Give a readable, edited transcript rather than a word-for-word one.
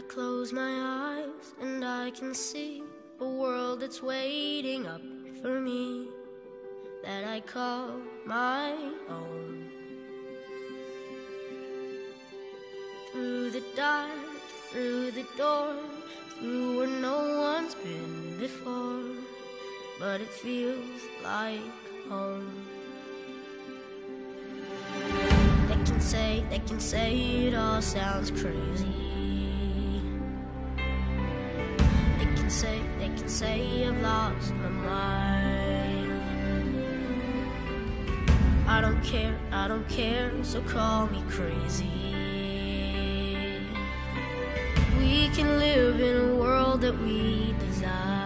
close my eyes and I can see a world that's waiting up for me, that I call my own. Through the dark, through the door, through where no one's been before, but it feels like home. They can say it all sounds crazy. They can say I've lost my mind. I don't care, so call me crazy. We can live in a world that we desire.